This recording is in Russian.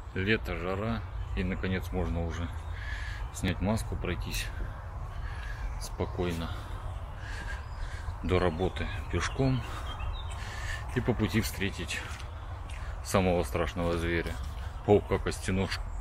Лето, жара, и наконец можно уже снять маску, пройтись спокойно до работы пешком и по пути встретить самого страшного зверя — паука-костеножку.